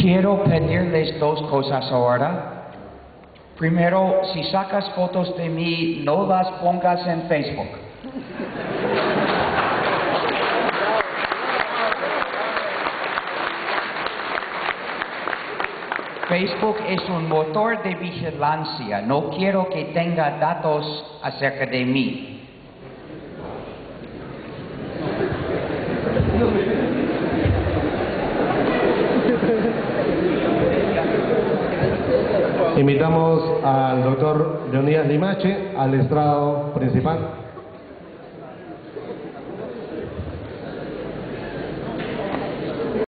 Quiero pedirles dos cosas ahora. Primero, si sacas fotos de mí, no las pongas en Facebook. Facebook es un motor de vigilancia. No quiero que tenga datos acerca de mí. Invitamos al doctor Leonidas Limache al estrado principal.